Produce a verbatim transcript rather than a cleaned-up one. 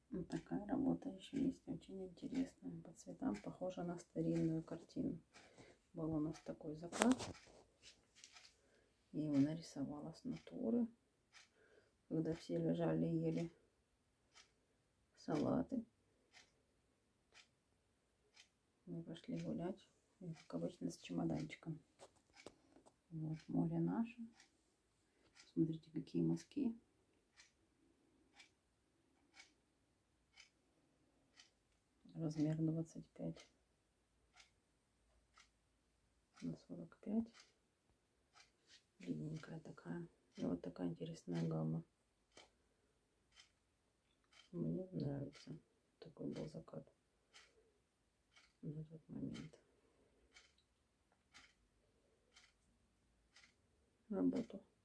Вот такая работа еще есть, очень интересная. По цветам похожа на старинную картину. Был у нас такой закат. Я его нарисовала с натуры. Когда все лежали и ели салаты. Мы пошли гулять. И, как обычно, с чемоданчиком. Вот море наше. Смотрите, какие мазки. Размер двадцать пять на сорок пять. Длинненькая такая. И вот такая интересная гамма. Мне нравится. Такой был закат на тот момент. Работу